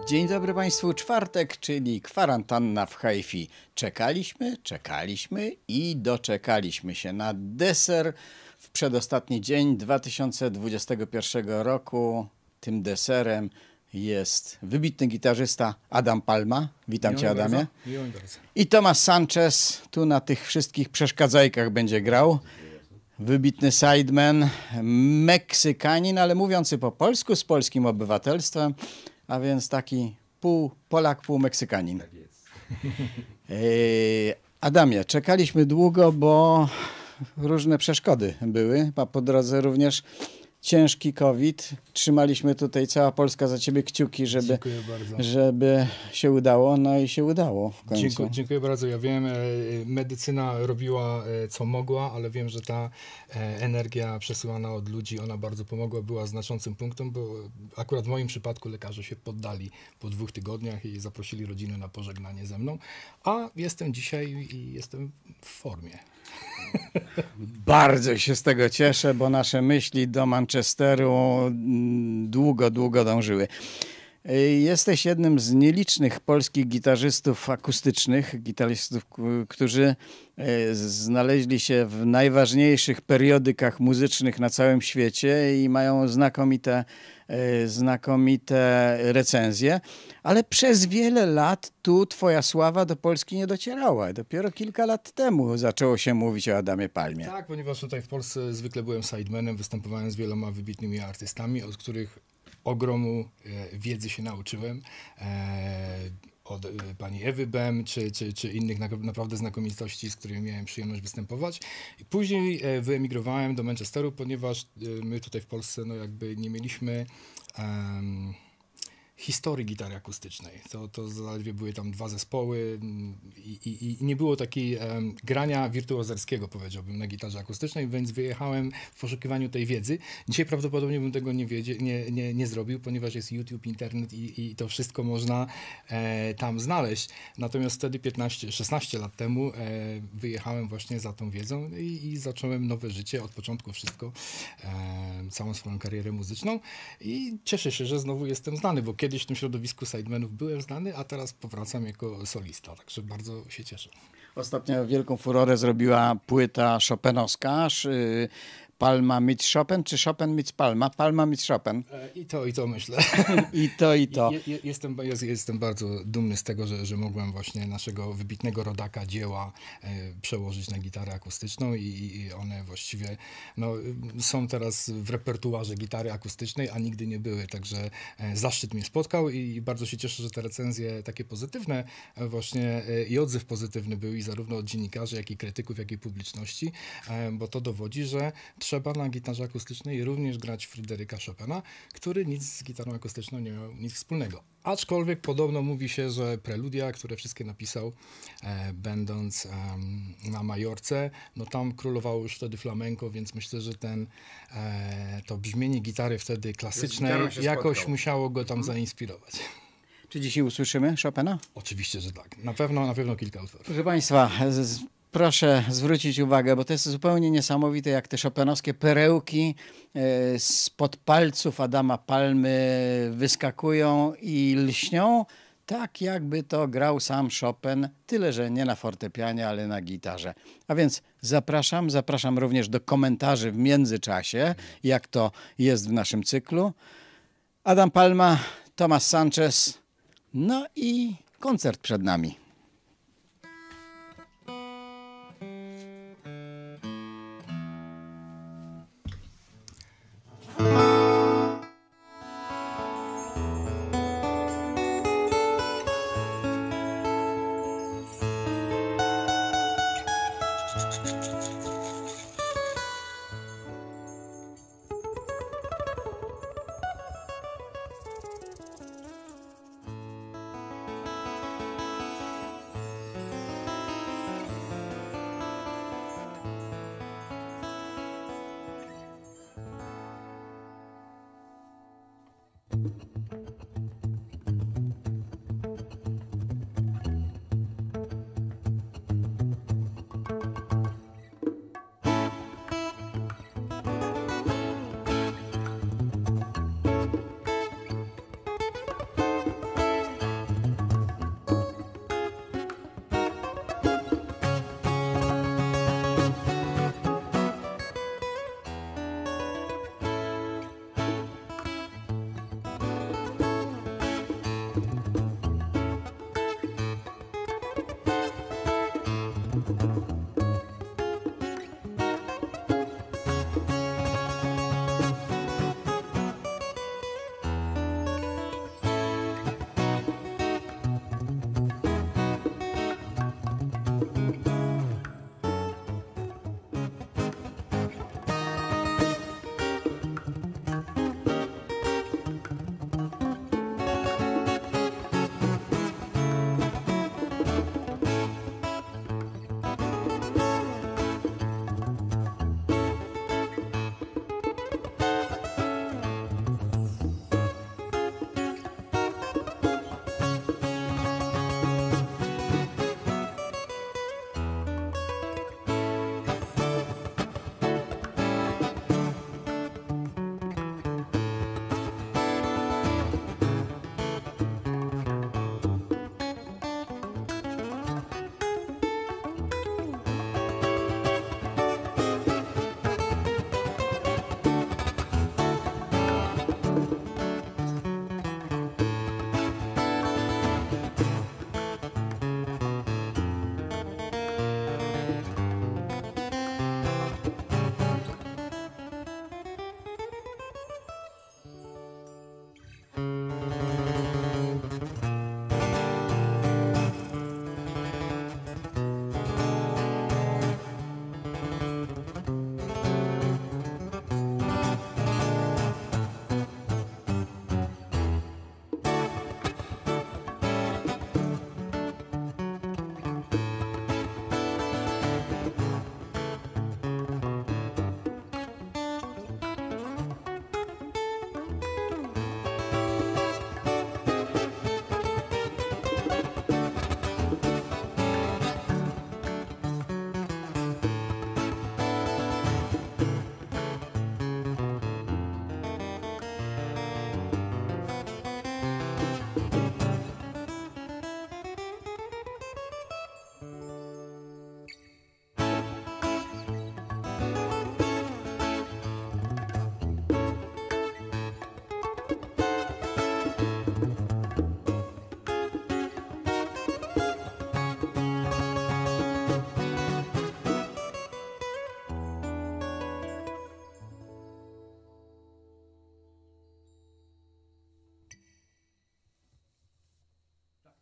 Dzień dobry Państwu, czwartek, czyli kwarantanna w hi-fi. Czekaliśmy i doczekaliśmy się na deser w przedostatni dzień 2021 roku. Tym deserem jest wybitny gitarzysta Adam Palma. Witam Cię, Adamie. I Tomasz Sanchez tu na tych wszystkich przeszkadzajkach będzie grał. Wybitny sideman, Meksykanin, ale mówiący po polsku, z polskim obywatelstwem, a więc taki pół Polak, pół Meksykanin. Tak jest. Adamie, czekaliśmy długo, bo różne przeszkody były, a po drodze również ciężki COVID. Trzymaliśmy tutaj, cała Polska, za Ciebie kciuki, żeby się udało, no i się udało w końcu. Dziękuję bardzo. Ja wiem, medycyna robiła co mogła, ale wiem, że ta energia przesyłana od ludzi, ona bardzo pomogła, była znaczącym punktem, bo akurat w moim przypadku lekarze się poddali po 2 tygodniach i zaprosili rodzinę na pożegnanie ze mną, a jestem dzisiaj i jestem w formie. Bardzo się z tego cieszę, bo nasze myśli do Manchesteru długo dążyły. Jesteś jednym z nielicznych polskich gitarzystów akustycznych, którzy znaleźli się w najważniejszych periodykach muzycznych na całym świecie i mają znakomite recenzje, ale przez wiele lat tu twoja sława do Polski nie docierała. Dopiero kilka lat temu zaczęło się mówić o Adamie Palmie. Tak, ponieważ tutaj w Polsce zwykle byłem sidemanem, występowałem z wieloma wybitnymi artystami, od których ogromu wiedzy się nauczyłem. Od pani Ewy Bem, czy innych naprawdę znakomitości, z którymi miałem przyjemność występować. I później wyemigrowałem do Manchesteru, ponieważ my tutaj w Polsce no jakby nie mieliśmy historii gitary akustycznej. To zaledwie były tam 2 zespoły i nie było takiej grania wirtuozerskiego, powiedziałbym, na gitarze akustycznej, więc wyjechałem w poszukiwaniu tej wiedzy. Dzisiaj prawdopodobnie bym tego nie zrobił, ponieważ jest YouTube, internet i to wszystko można tam znaleźć. Natomiast wtedy 16 lat temu wyjechałem właśnie za tą wiedzą i zacząłem nowe życie, od początku wszystko, całą swoją karierę muzyczną i cieszę się, że znowu jestem znany, bo kiedyś w tym środowisku sidemenów byłem znany, a teraz powracam jako solista, także bardzo się cieszę. Ostatnio wielką furorę zrobiła płyta chopinowska, Palma meets Chopin, czy Chopin meets Palma? Palma meets Chopin. I to myślę. I to. Jestem bardzo dumny z tego, że mogłem właśnie naszego wybitnego rodaka dzieła przełożyć na gitarę akustyczną i one właściwie są teraz w repertuarze gitary akustycznej, a nigdy nie były, także zaszczyt mnie spotkał i bardzo się cieszę, że te recenzje takie pozytywne właśnie i odzew pozytywny był i zarówno od dziennikarzy, jak i krytyków, jak i publiczności, bo to dowodzi, że trzeba na gitarze akustycznej również grać Fryderyka Chopina, który nic z gitarą akustyczną nie miał nic wspólnego. Aczkolwiek podobno mówi się, że preludia, które wszystkie napisał będąc na Majorce, no tam królowało już wtedy flamenco, więc myślę, że to brzmienie gitary wtedy klasycznej jakoś musiało go tam zainspirować. Czy dzisiaj usłyszymy Chopina? Oczywiście, że tak. Na pewno kilka utworów. Proszę Państwa, proszę zwrócić uwagę, bo to jest zupełnie niesamowite, jak te chopinowskie perełki spod palców Adama Palmy wyskakują i lśnią, tak jakby to grał sam Chopin, tyle że nie na fortepianie, ale na gitarze. A więc zapraszam również do komentarzy w międzyczasie, jak to jest w naszym cyklu. Adam Palma, Tomasz Sanchez, no i koncert przed nami.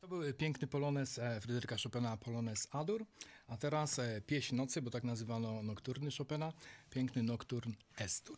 To był piękny polonez Fryderyka Chopina, polonez A-dur, a teraz pieśń nocy, bo tak nazywano nokturny Chopina, piękny nokturn S-dur.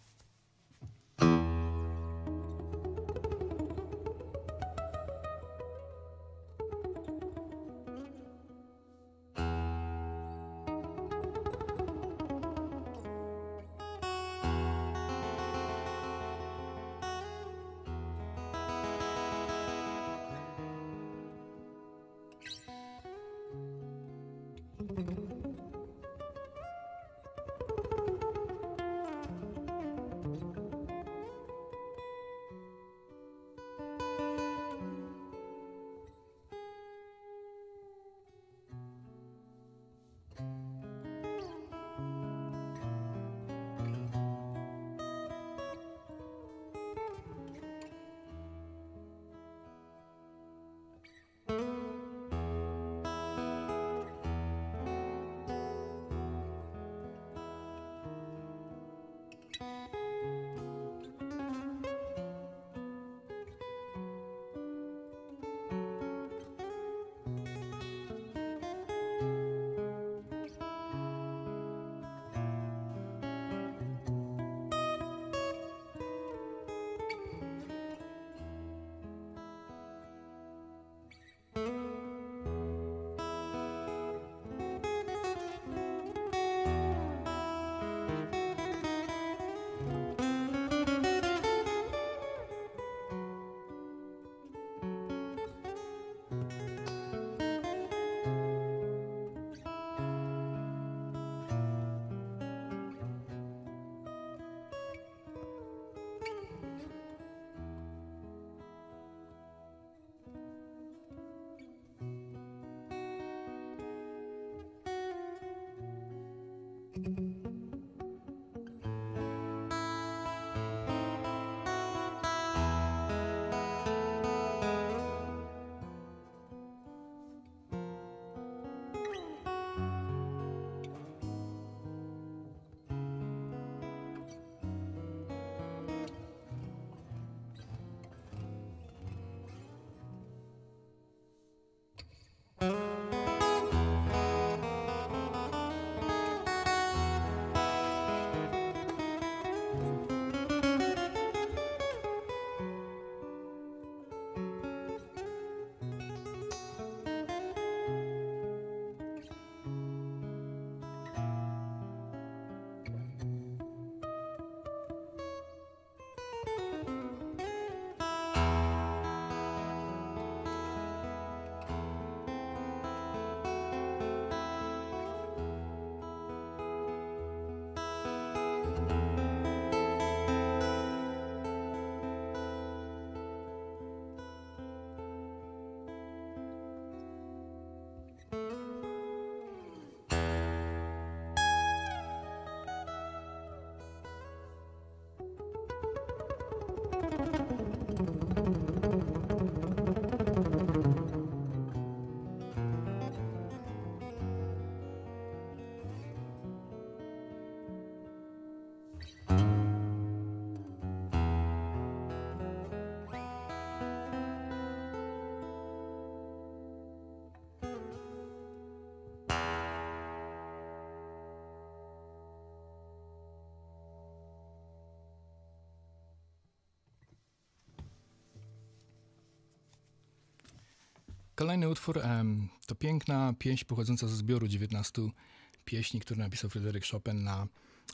Kolejny utwór to piękna pieśń pochodząca ze zbioru 19 pieśni, które napisał Fryderyk Chopin na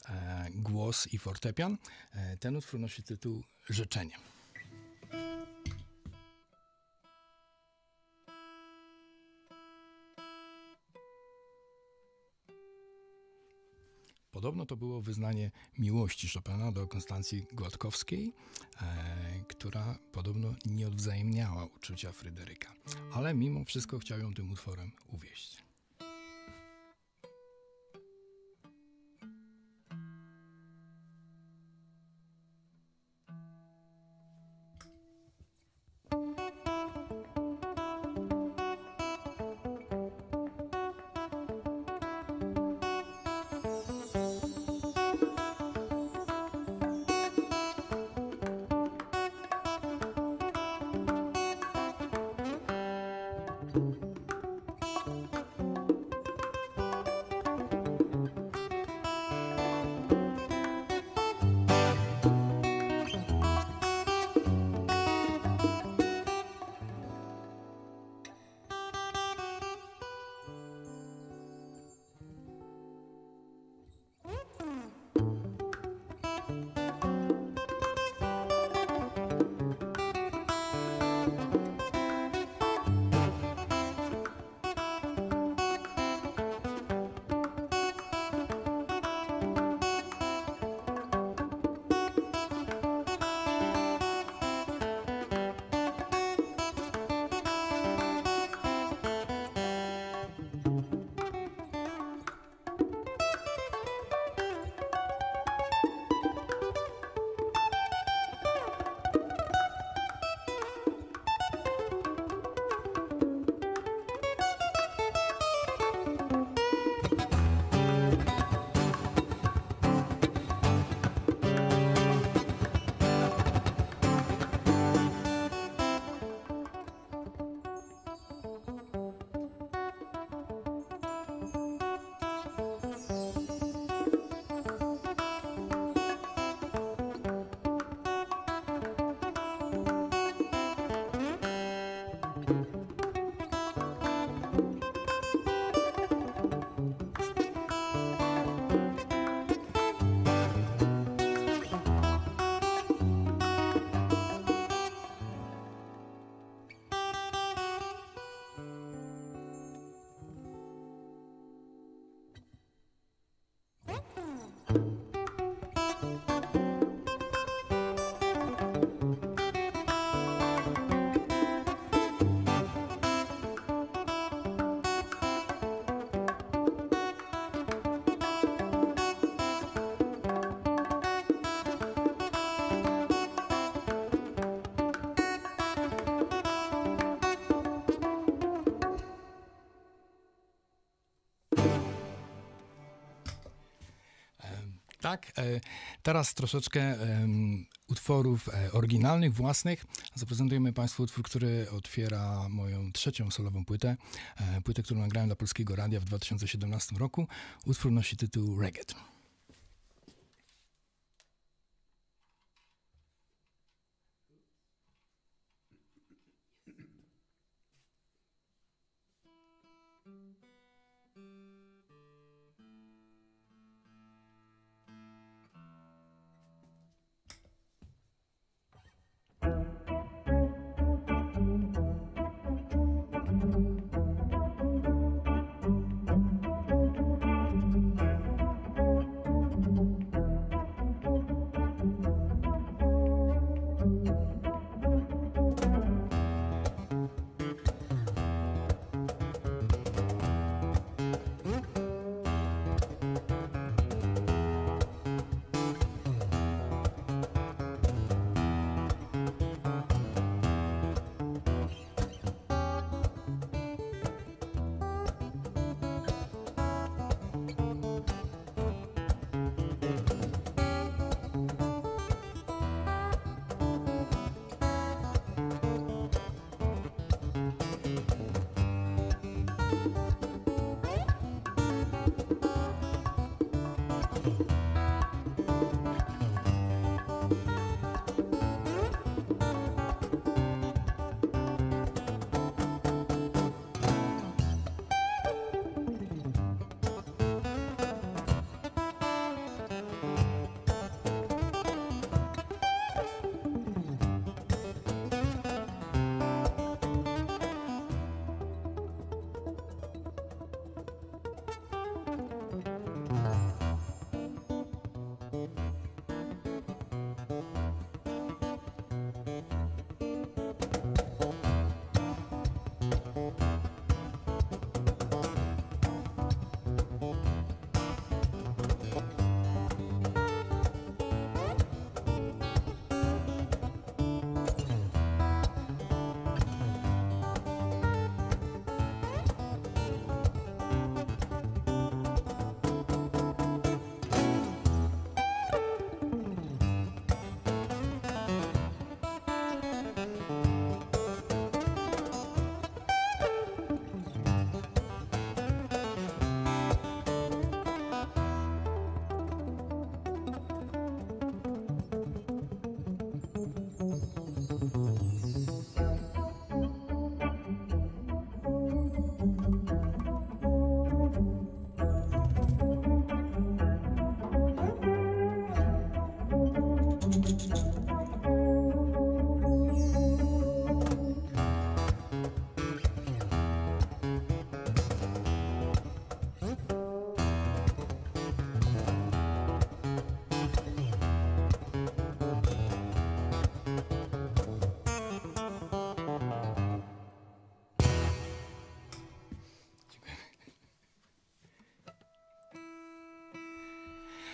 głos i fortepian. Ten utwór nosi tytuł Życzenie. Podobno to było wyznanie miłości Chopina do Konstancji Gładkowskiej, która podobno nie odwzajemniała uczucia Fryderyka, ale mimo wszystko chciał ją tym utworem uwieść. Tak, teraz troszeczkę utworów oryginalnych, własnych. Zaprezentujemy Państwu utwór, który otwiera moją trzecią solową płytę. Płytę, którą nagrałem dla Polskiego Radia w 2017 roku. Utwór nosi tytuł Reggae.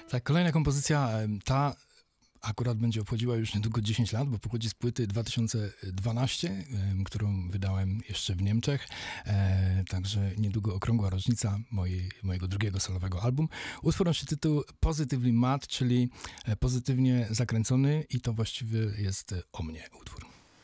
Tak, kolejna kompozycja, ta akurat będzie obchodziła już niedługo 10 lat, bo pochodzi z płyty 2012, którą wydałem jeszcze w Niemczech. Także niedługo okrągła rocznica mojego drugiego solowego album. Utwór nosi tytuł Positively Mad, czyli pozytywnie zakręcony, i to właściwie jest o mnie utwór.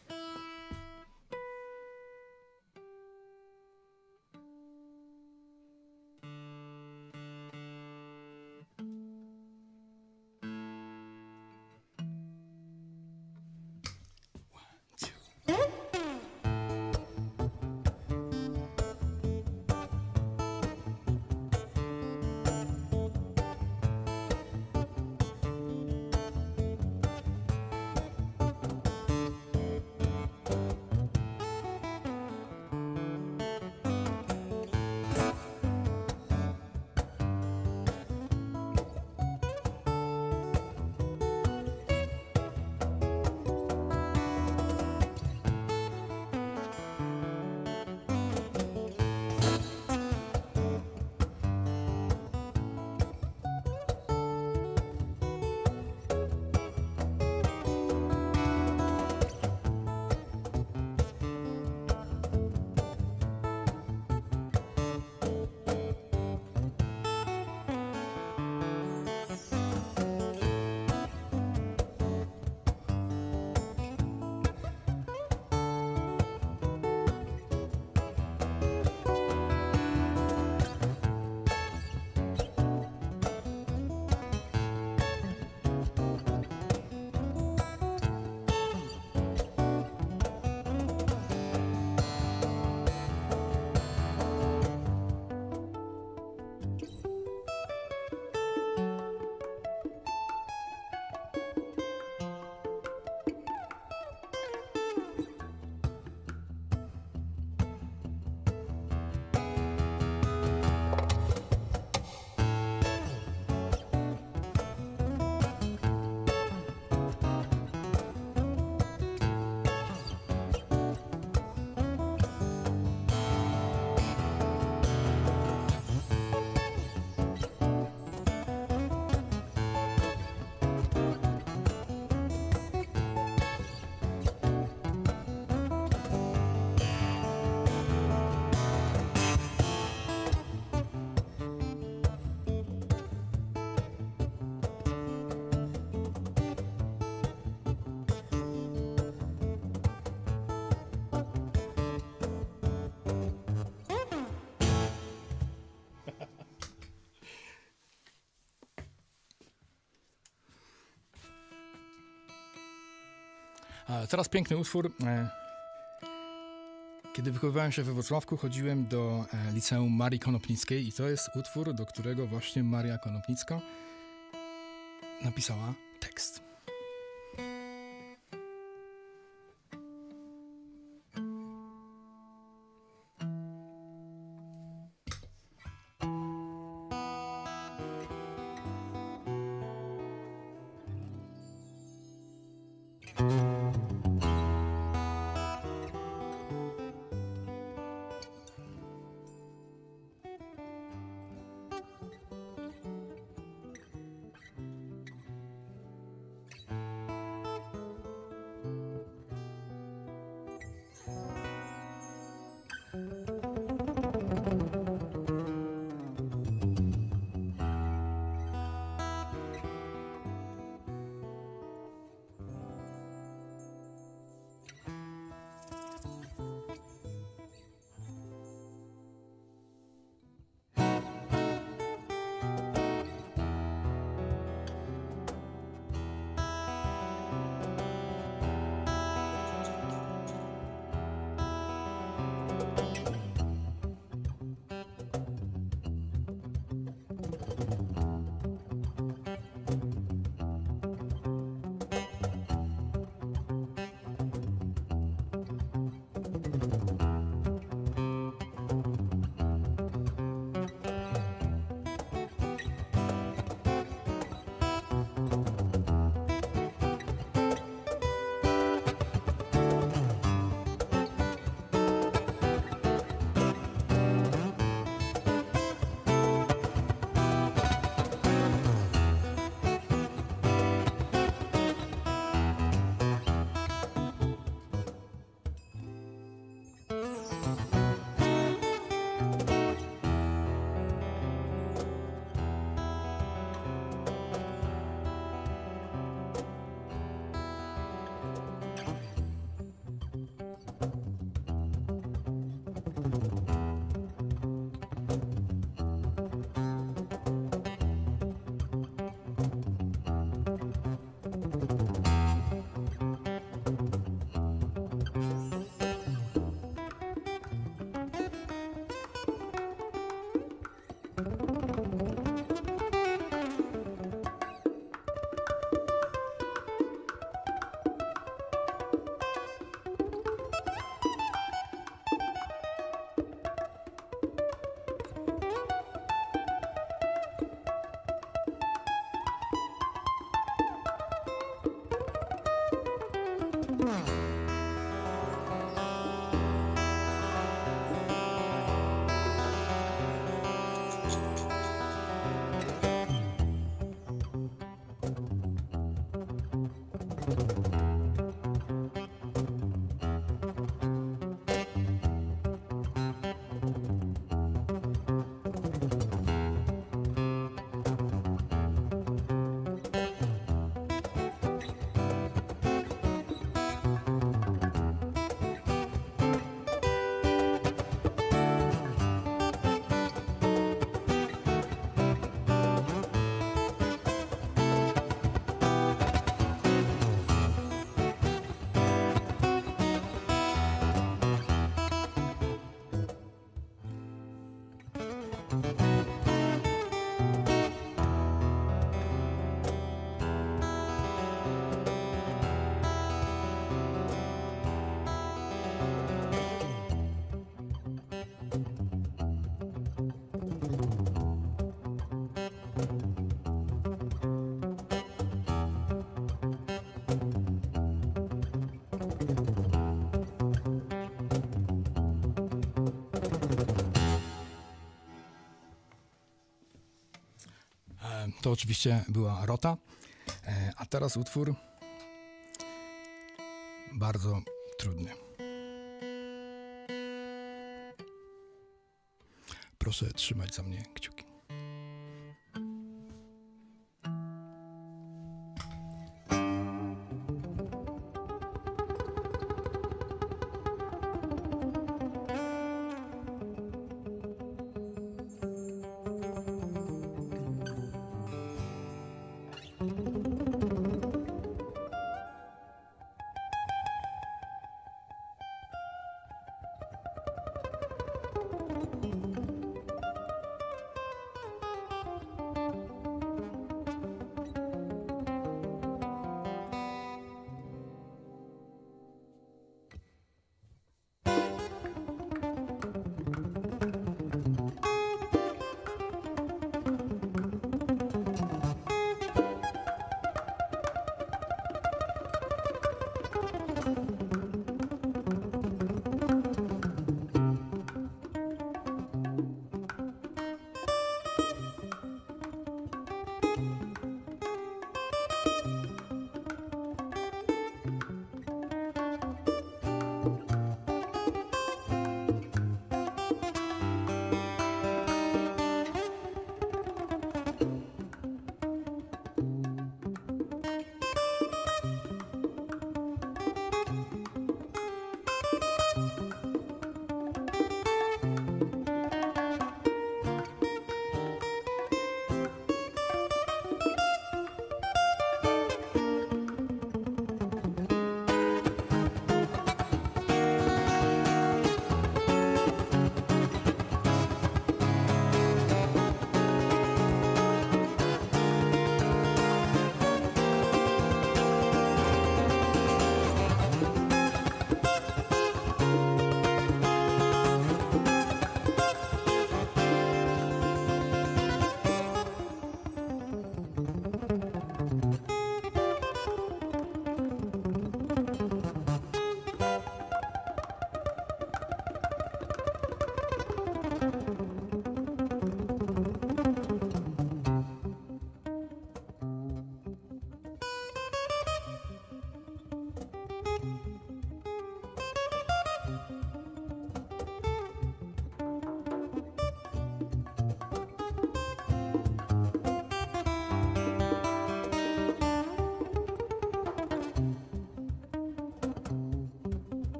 A teraz piękny utwór. Kiedy wychowywałem się we Wrocławku, chodziłem do liceum Marii Konopnickiej i to jest utwór, do którego właśnie Maria Konopnicka napisała tekst. To oczywiście była Rota, a teraz utwór bardzo trudny. Proszę trzymać za mnie kciuki.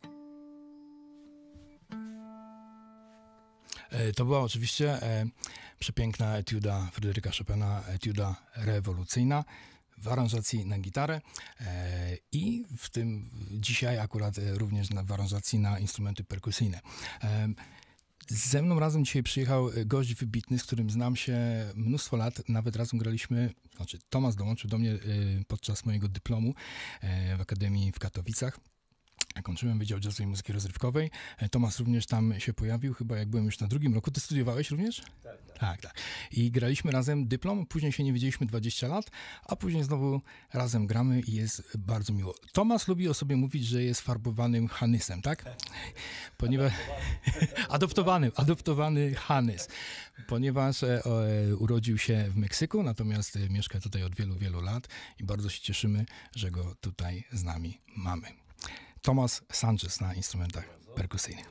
To była oczywiście przepiękna etiuda Fryderyka Chopina, etiuda rewolucyjna w aranżacji na gitarę i w tym dzisiaj akurat również w aranżacji na instrumenty perkusyjne. Ze mną razem dzisiaj przyjechał gość wybitny, z którym znam się mnóstwo lat. Nawet razem graliśmy, znaczy Tomasz dołączył do mnie podczas mojego dyplomu w Akademii w Katowicach. Kończyłem Wydział Jazzowej Muzyki Rozrywkowej. Tomasz również tam się pojawił, chyba jak byłem już na drugim roku. Ty studiowałeś również? Tak. I graliśmy razem dyplom, później się nie widzieliśmy 20 lat, a później znowu razem gramy i jest bardzo miło. Tomasz lubi o sobie mówić, że jest farbowanym Hanysem, tak? Ponieważ adoptowany Hanys, ponieważ urodził się w Meksyku, natomiast mieszka tutaj od wielu, wielu lat i bardzo się cieszymy, że go tutaj z nami mamy. Tomasz Sanchez na instrumentach perkusyjnych.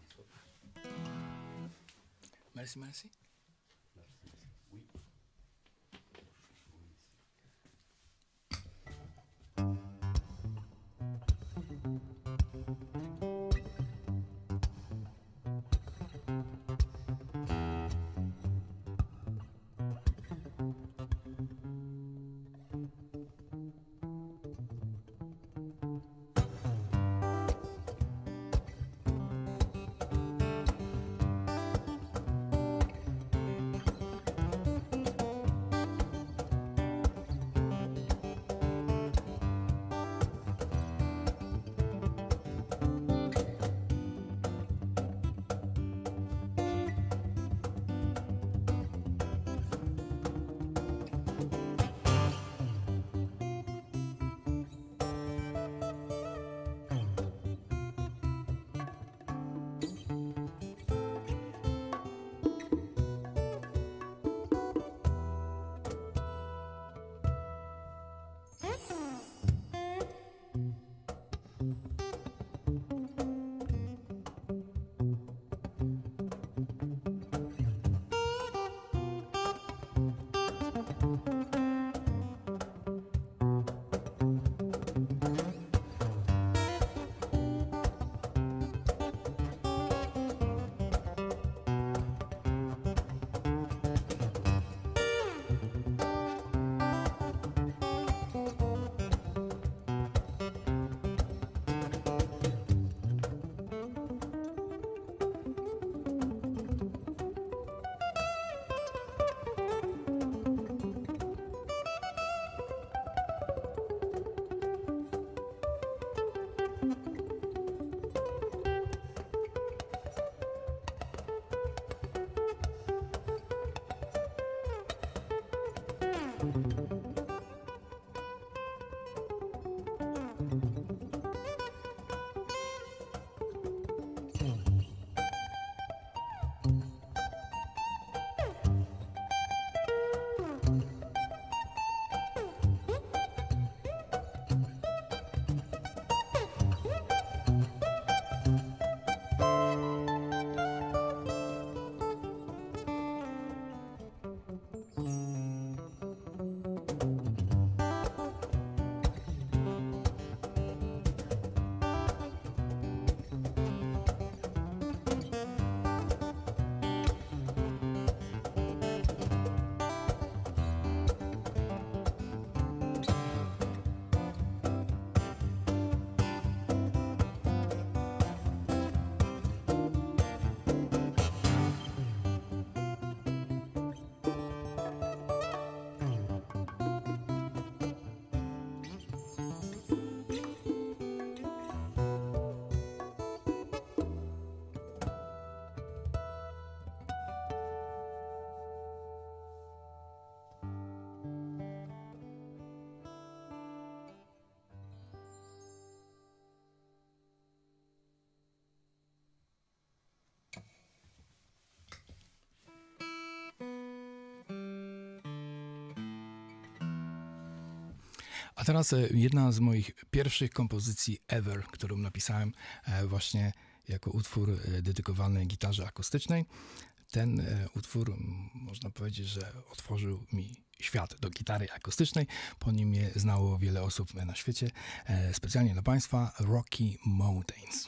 Merci, merci. A teraz jedna z moich pierwszych kompozycji ever, którą napisałem właśnie jako utwór dedykowany gitarze akustycznej. Ten utwór, można powiedzieć, że otworzył mi świat do gitary akustycznej. Po nim mnie znało wiele osób na świecie. Specjalnie dla Państwa Rocky Mountains.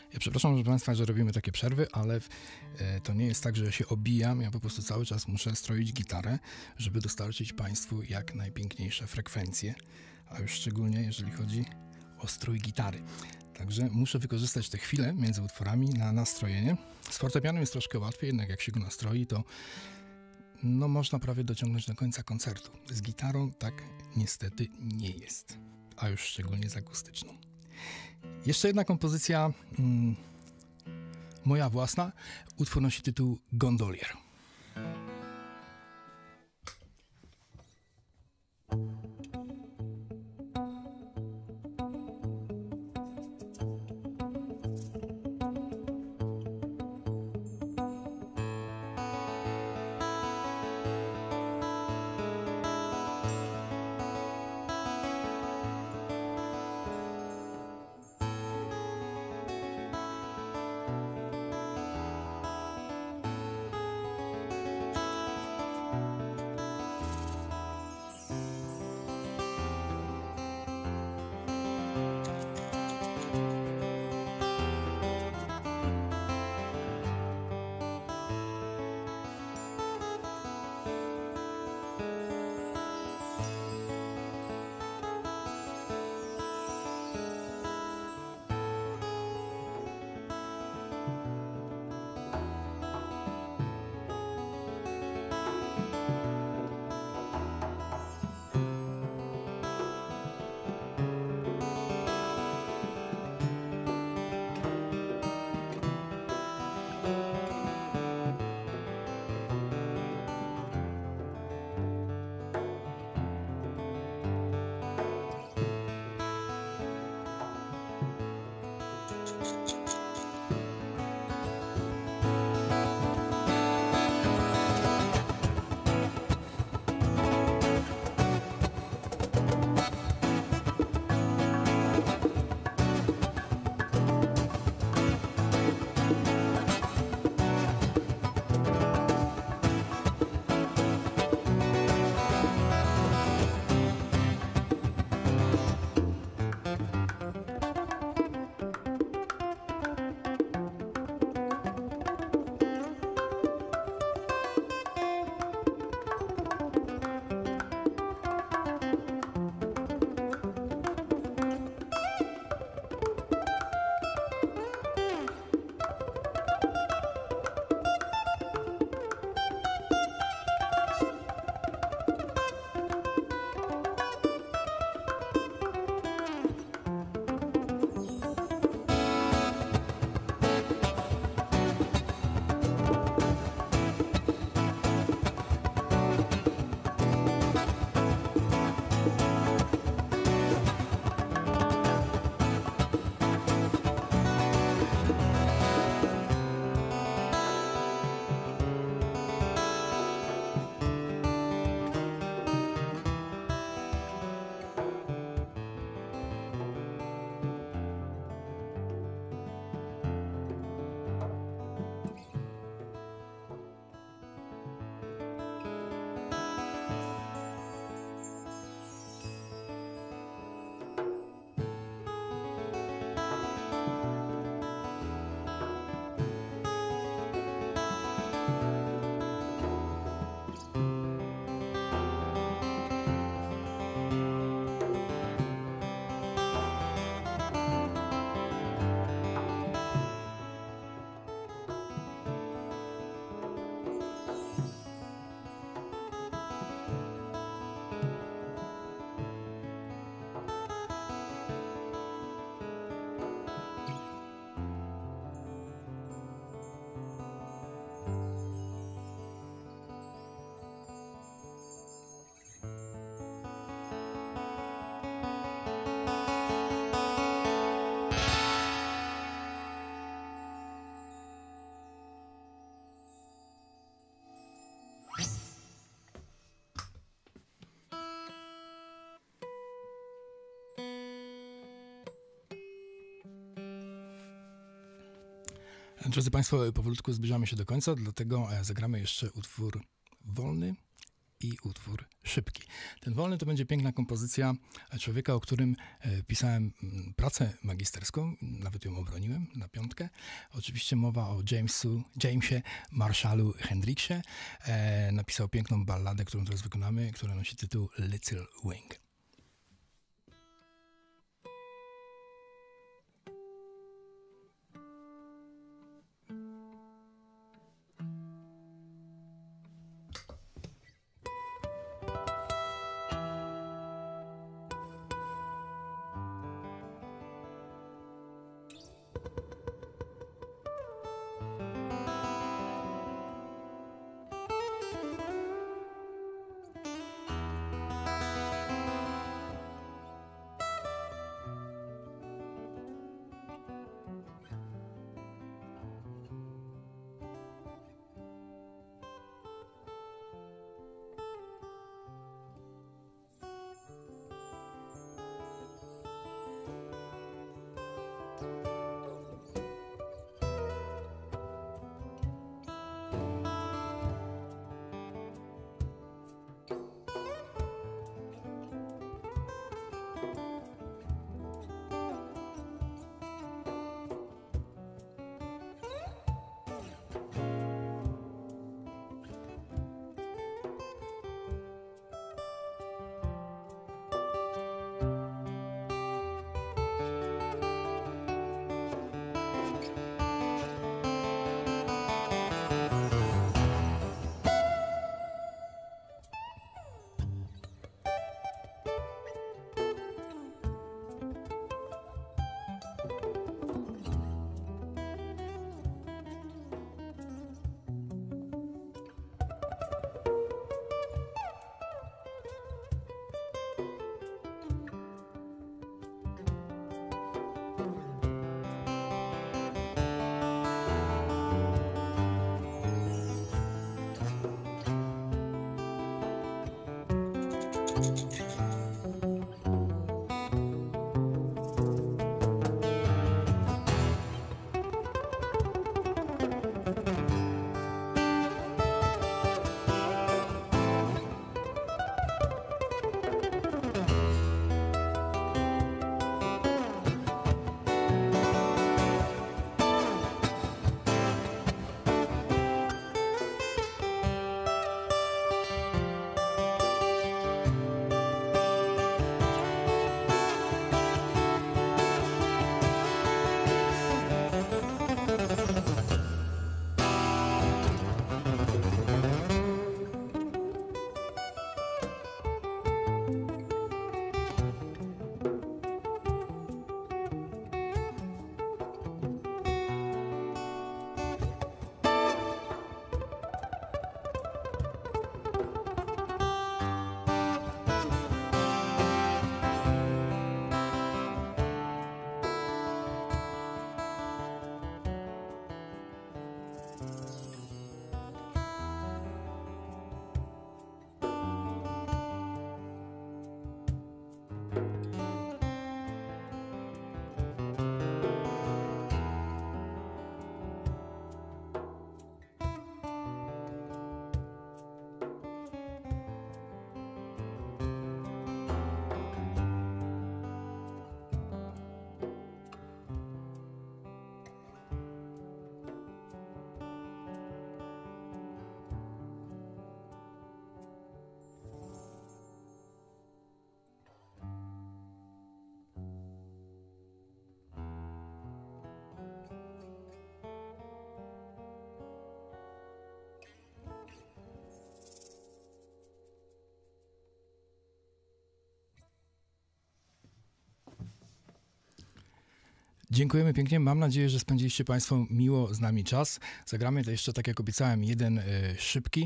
Ja przepraszam, proszę Państwa, że robimy takie przerwy, ale to nie jest tak, że ja się obijam, ja po prostu cały czas muszę stroić gitarę, żeby dostarczyć Państwu jak najpiękniejsze frekwencje, a już szczególnie jeżeli chodzi o strój gitary. Także muszę wykorzystać te chwile między utworami na nastrojenie. Z fortepianem jest troszkę łatwiej, jednak jak się go nastroi, to no, można prawie dociągnąć do końca koncertu. Z gitarą tak niestety nie jest, a już szczególnie z akustyczną. Jeszcze jedna kompozycja moja własna. Utwór nosi tytuł Gondolier. Drodzy Państwo, powolutku zbliżamy się do końca, dlatego zagramy jeszcze utwór wolny i utwór szybki. Ten wolny to będzie piękna kompozycja człowieka, o którym pisałem pracę magisterską, nawet ją obroniłem na 5. Oczywiście mowa o Jamesie Marshallu Hendricksie. Napisał piękną balladę, którą teraz wykonamy, która nosi tytuł Little Wing. Dziękujemy pięknie. Mam nadzieję, że spędziliście Państwo miło z nami czas. Zagramy to jeszcze, tak jak obiecałem, jeden szybki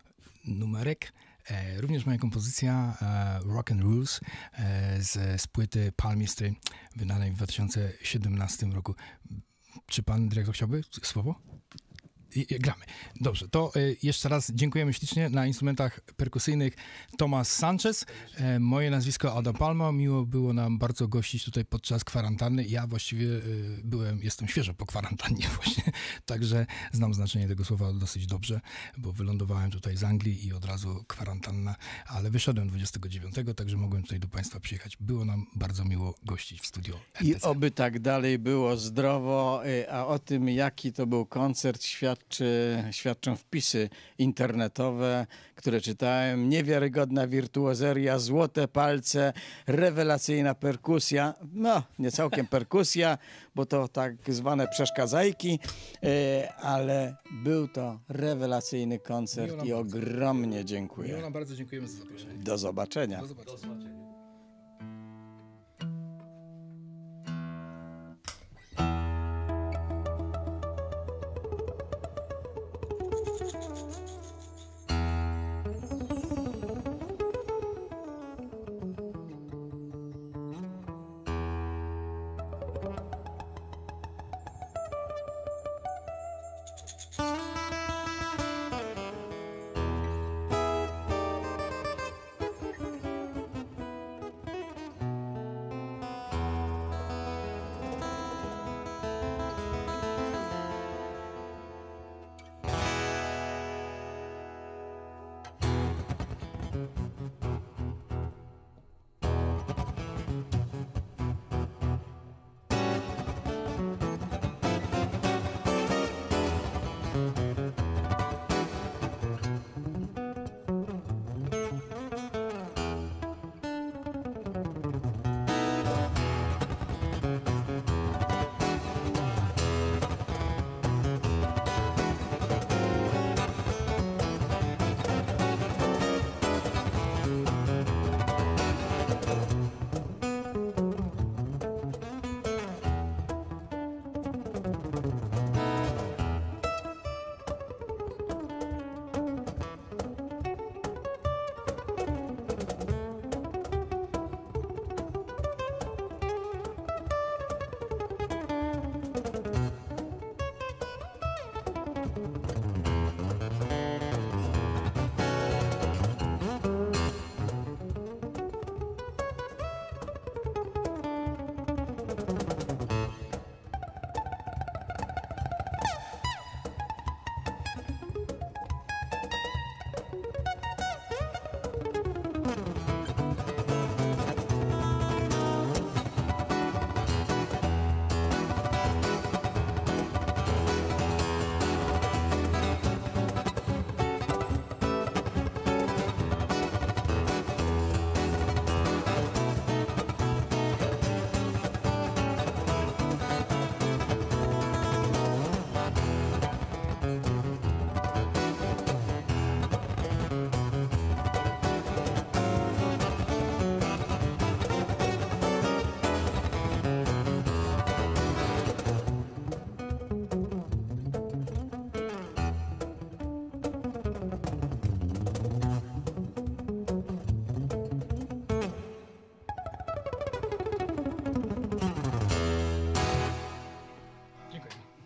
numerek. Również moja kompozycja Rock and Rules z płyty Palmistry wydanej w 2017 roku. Czy pan dyrektor chciałby słowo? Gramy. Dobrze, to jeszcze raz dziękujemy ślicznie. Na instrumentach perkusyjnych Tomas Sanchez. Moje nazwisko Adam Palma. Miło było nam bardzo gościć tutaj podczas kwarantanny. Ja właściwie jestem świeżo po kwarantannie właśnie, także znam znaczenie tego słowa dosyć dobrze, bo wylądowałem tutaj z Anglii i od razu kwarantanna, ale wyszedłem 29, także mogłem tutaj do Państwa przyjechać. Było nam bardzo miło gościć w studio RTC. I oby tak dalej było zdrowo, a o tym, jaki to był koncert, świadczą wpisy internetowe, które czytałem. Niewiarygodna wirtuozeria, złote palce, rewelacyjna perkusja, no nie całkiem perkusja, bo to tak zwane przeszkadzajki, ale był to rewelacyjny koncert i ogromnie dziękuję. Bardzo dziękujemy za zaproszenie. Do zobaczenia. Do zobaczenia.